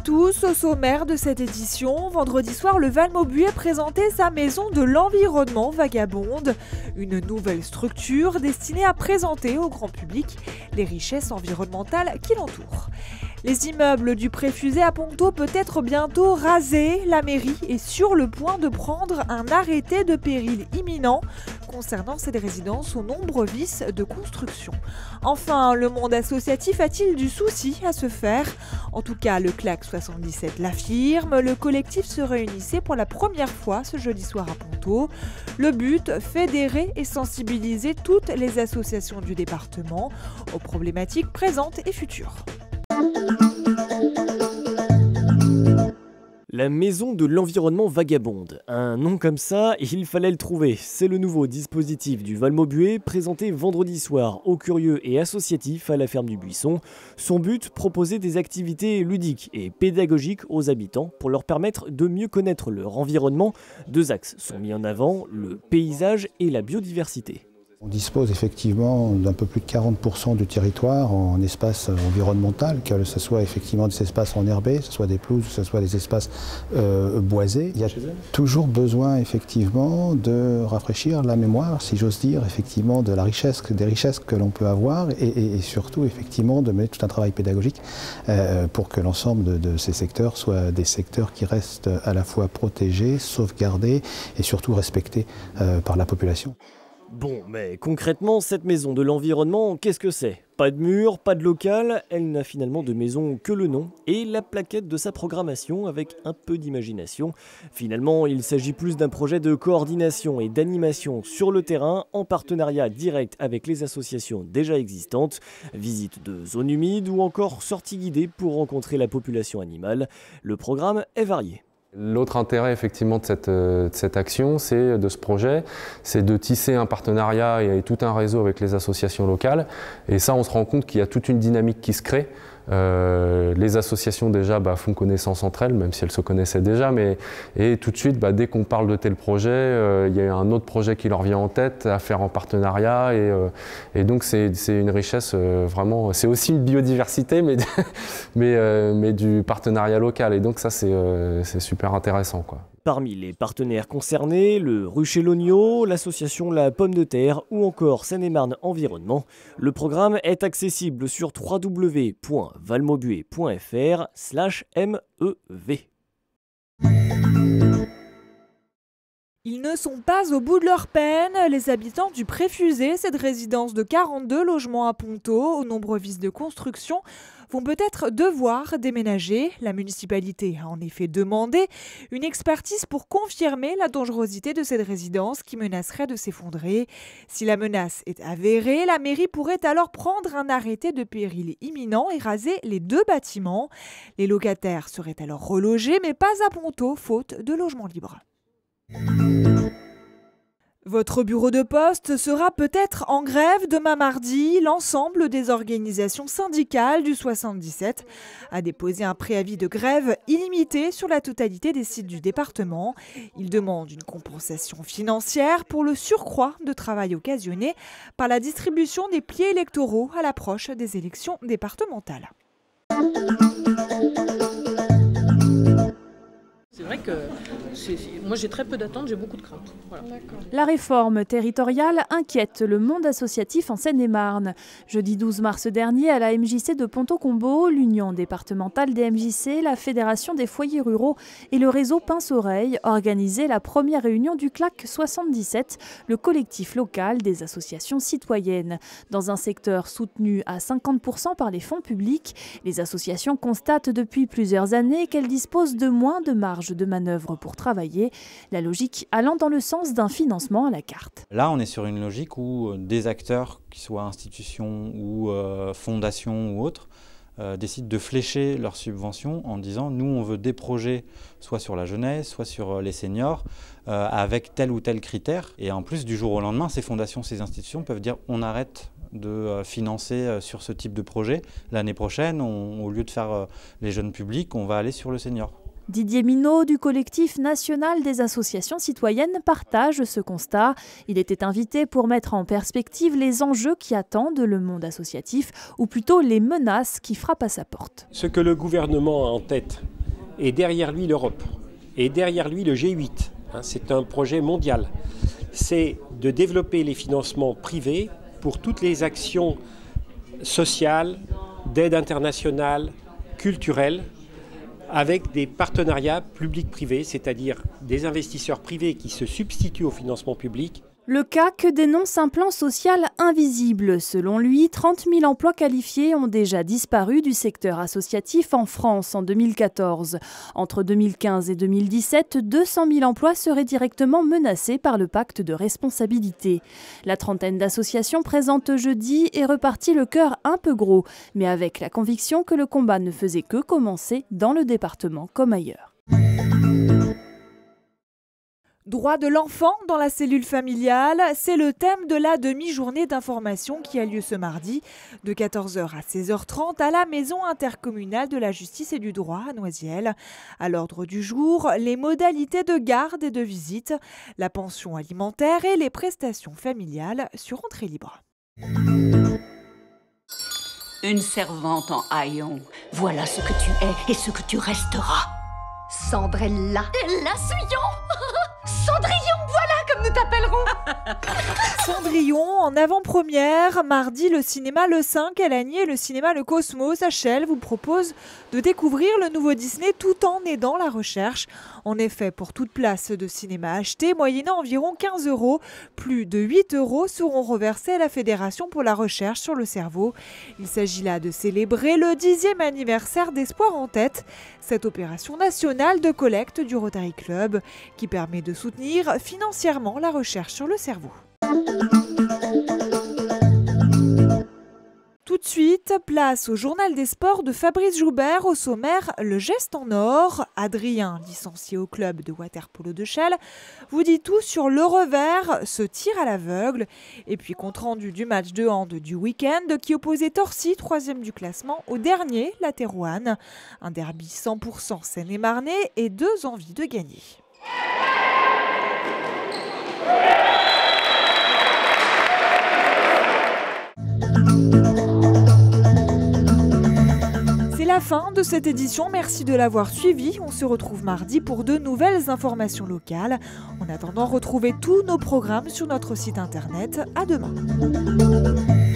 tous, au sommaire de cette édition, vendredi soir, le Val Maubuée présentait sa maison de l'environnement vagabonde, une nouvelle structure destinée à présenter au grand public les richesses environnementales qui l'entourent. Les immeubles du Préfusé à Ponto peut être bientôt rasés. La mairie est sur le point de prendre un arrêté de péril imminent concernant cette résidence aux nombreux vices de construction. Enfin, le monde associatif a-t-il du souci à se faire? En tout cas, le CLAC 77 l'affirme. Le collectif se réunissait pour la première fois ce jeudi soir à Ponto. Le but, fédérer et sensibiliser toutes les associations du département aux problématiques présentes et futures. La maison de l'environnement vagabonde. Un nom comme ça, il fallait le trouver. C'est le nouveau dispositif du Val Maubuée présenté vendredi soir aux curieux et associatifs à la ferme du Buisson. Son but, proposer des activités ludiques et pédagogiques aux habitants pour leur permettre de mieux connaître leur environnement. Deux axes sont mis en avant, le paysage et la biodiversité. On dispose effectivement d'un peu plus de 40% du territoire en espace environnemental, que ce soit effectivement des espaces enherbés, que ce soit des pelouses, que ce soit des espaces boisés. Il y a toujours besoin effectivement de rafraîchir la mémoire, si j'ose dire, effectivement de la richesse, des richesses que l'on peut avoir et surtout effectivement de mener tout un travail pédagogique pour que l'ensemble de ces secteurs soient des secteurs qui restent à la fois protégés, sauvegardés et surtout respectés par la population. Bon, mais concrètement, cette maison de l'environnement, qu'est-ce que c'est? Pas de mur, pas de local, elle n'a finalement de maison que le nom et la plaquette de sa programmation avec un peu d'imagination. Finalement, il s'agit plus d'un projet de coordination et d'animation sur le terrain en partenariat direct avec les associations déjà existantes, visite de zones humides ou encore sorties guidées pour rencontrer la population animale. Le programme est varié. L'autre intérêt effectivement de cette action, de ce projet, c'est de tisser un partenariat et tout un réseau avec les associations locales. Et ça, on se rend compte qu'il y a toute une dynamique qui se crée. Les associations déjà font connaissance entre elles, même si elles se connaissaient déjà, et tout de suite, dès qu'on parle de tel projet, il y a un autre projet qui leur vient en tête à faire en partenariat, et donc c'est une richesse vraiment, c'est aussi une biodiversité, mais du partenariat local, et donc ça c'est super intéressant, quoi. Parmi les partenaires concernés, le Rucher Logno, l'association La Pomme de Terre ou encore Seine-et-Marne Environnement. Le programme est accessible sur www.valmaubuée.fr/MEV. Ils ne sont pas au bout de leur peine. Les habitants du Préfusé, cette résidence de 42 logements à Ponto, aux nombreux vices de construction, vont peut-être devoir déménager. La municipalité a en effet demandé une expertise pour confirmer la dangerosité de cette résidence qui menacerait de s'effondrer. Si la menace est avérée, la mairie pourrait alors prendre un arrêté de péril imminent et raser les deux bâtiments. Les locataires seraient alors relogés, mais pas à Ponto, faute de logements libres. Votre bureau de poste sera peut-être en grève demain mardi. L'ensemble des organisations syndicales du 77 a déposé un préavis de grève illimité sur la totalité des sites du département. Ils demandent une compensation financière pour le surcroît de travail occasionné par la distribution des pliés électoraux à l'approche des élections départementales. C'est vrai que moi j'ai très peu d'attentes, j'ai beaucoup de craintes. Voilà. La réforme territoriale inquiète le monde associatif en Seine-et-Marne. Jeudi 12 mars dernier, à la MJC de Ponto-Combo, l'Union départementale des MJC, la Fédération des foyers ruraux et le réseau Pince-Oreille organisaient la première réunion du CLAC 77, le collectif local des associations citoyennes. Dans un secteur soutenu à 50% par les fonds publics, les associations constatent depuis plusieurs années qu'elles disposent de moins de marge de manœuvre pour travailler, la logique allant dans le sens d'un financement à la carte. Là, on est sur une logique où des acteurs, qu'ils soient institutions ou fondations ou autres, décident de flécher leurs subventions en disant « nous, on veut des projets soit sur la jeunesse, soit sur les seniors, avec tel ou tel critère ». Et en plus, du jour au lendemain, ces fondations, ces institutions peuvent dire « on arrête de financer sur ce type de projet. L'année prochaine, au lieu de faire les jeunes publics, on va aller sur le senior ». Didier Minot du collectif national des associations citoyennes partage ce constat. Il était invité pour mettre en perspective les enjeux qui attendent le monde associatif, ou plutôt les menaces qui frappent à sa porte. Ce que le gouvernement a en tête, et derrière lui l'Europe, et derrière lui le G8, c'est un projet mondial, c'est de développer les financements privés pour toutes les actions sociales, d'aide internationale, culturelle, avec des partenariats publics-privés, c'est-à-dire des investisseurs privés qui se substituent au financement public. Le CAC dénonce un plan social invisible. Selon lui, 30 000 emplois qualifiés ont déjà disparu du secteur associatif en France en 2014. Entre 2015 et 2017, 200 000 emplois seraient directement menacés par le pacte de responsabilité. La trentaine d'associations présentes jeudi est repartie le cœur un peu gros, mais avec la conviction que le combat ne faisait que commencer dans le département comme ailleurs. Droit de l'enfant dans la cellule familiale, c'est le thème de la demi-journée d'information qui a lieu ce mardi de 14h à 16h30 à la Maison intercommunale de la justice et du droit à Noisiel. À l'ordre du jour, les modalités de garde et de visite, la pension alimentaire et les prestations familiales sur entrée libre. Une servante en haillons, voilà ce que tu es et ce que tu resteras. Sandrella. La Souillon. Cendrillon, voilà comme nous t'appellerons. Cendrillon en avant-première. Mardi, le cinéma Le 5 à Lagny et le cinéma Le Cosmos à Chelles vous proposent de découvrir le nouveau Disney tout en aidant la recherche. En effet, pour toute place de cinéma achetée, moyennant environ 15 €, plus de 8 € seront reversés à la Fédération pour la recherche sur le cerveau. Il s'agit là de célébrer le 10e anniversaire d'Espoir en tête, cette opération nationale de collecte du Rotary Club qui permet de soutenir financièrement la recherche sur le cerveau. Tout de suite, place au journal des sports de Fabrice Joubert. Au sommaire, le geste en or. Adrien, licencié au club de water-polo de Chelles, vous dit tout sur le revers, ce tir à l'aveugle. Et puis compte rendu du match de hand du week-end qui opposait Torcy, 3e du classement, au dernier, la Thérouanne. Un derby 100% Seine-et-Marnais et 2 envies de gagner. C'est la fin de cette édition, merci de l'avoir suivi. On se retrouve mardi pour de nouvelles informations locales. En attendant, retrouvez tous nos programmes sur notre site internet. À demain.